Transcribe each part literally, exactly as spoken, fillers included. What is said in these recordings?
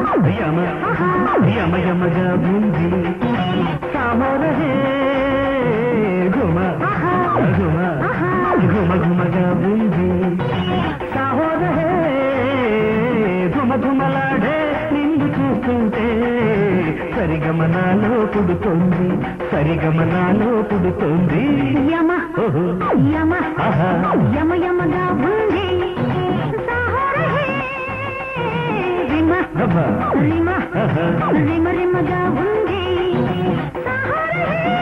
యమ యమ యమగా ఉంది సామోరహే ఘుమ ఘుమ ఘుమ ఘుమగా ఉంది సామోరహే ఘుమ ఘుమలాడే నిన్ను చూస్తుంటే సరిగమనాలో పుడుతోంది సరిగమనాలో పుడుతోంది యమ యమ యమ యమగా ఉంది సాహోరహే రిమ రిమ రిమ రిమగా ఉంది సాహోరహే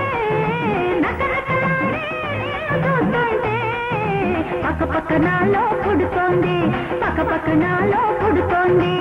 నకరకలాడే చూస్తుంటే పక్క పక్క నాలో పుడుతోంది పక్క పక్క నాలో పుడుతోంది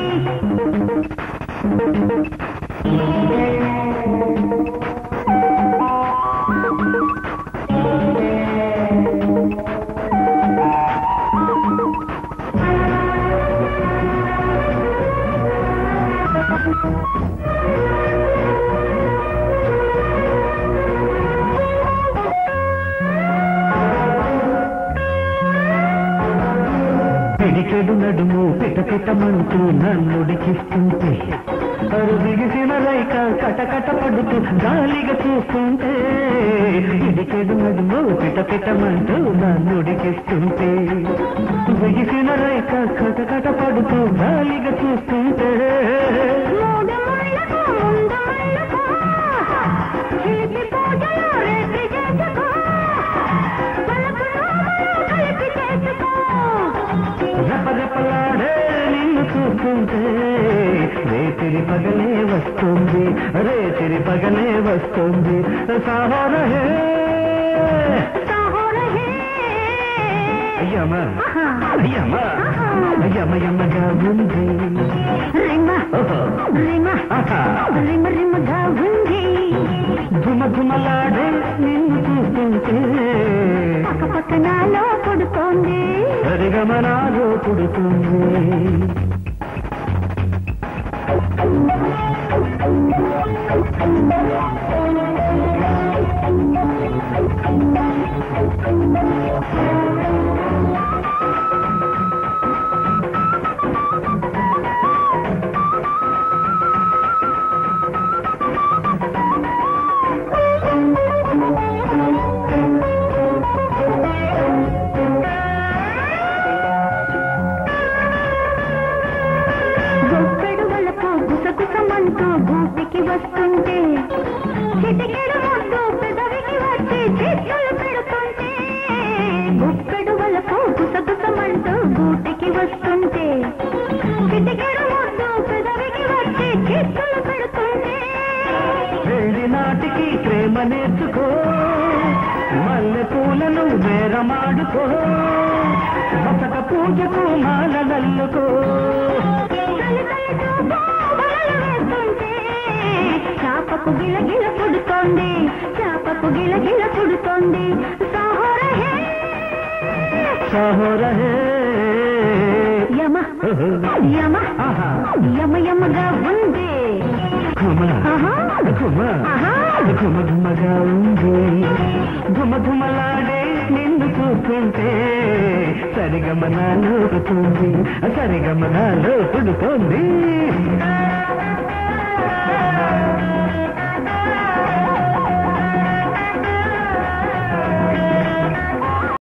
పిడికెడు నడుము పిటపిటమంటూ నన్నుడికిస్తుంటే అరు దిగిసిన రైక కటకట పడుతూ గాలిగా చూస్తుంటే పిడికెడు నడుము పిటపిటమంటూ నన్నుడికిస్తుంటే దిగిసిన రైక కటకట పడుతూ గాలిగా చూస్తుంటే రెపరెపలాడే నిన్ను చూస్తుంటే రేతిరి పగలే వస్తుంది రేతిరి పగలే వస్తుంది సాహోరహే యమ యమ యమ యమగా ఉంది రిమ రిమ రిమ రిమగా ఉంది ఘుమ ఘుమలాడే నిన్ను చూస్తుంటే పక్క పక్క నాలో పుడుతోంది సరిగమనాలో పుడుతుంది గుసగుసమంటూ గూటికి వస్తుంటే చిటికెడు ముద్దు పెదవికి వచ్చి చేతులు పెడుతుంటే గుప్పెడు వలకు గుసగుసమంటూ గూటికి వస్తుంటే చిటికెడు ముద్దు పెదవికి వచ్చి చేతులు పెడుతుంటే పెళ్లి నాటికి ప్రేమ నేర్చుకో మల్లె పూలను వేరమాడుకో బసక పూజకు మాలనల్లుకో చాపకు గిలగిల పుడుతోంది చాపకు గిలగిల పుడుతోంది సాహోరహే సాహోరహే యమ యమ యమ యమగా ఉంది ఘుమ ఘుమ ఘుమ ఘుమగా ఉంది ఘుమ ఘుమలాడే నిన్ను చూస్తుంటే సరిగమనాలో పుడుతుంది సరిగమనాలో పుడుతోంది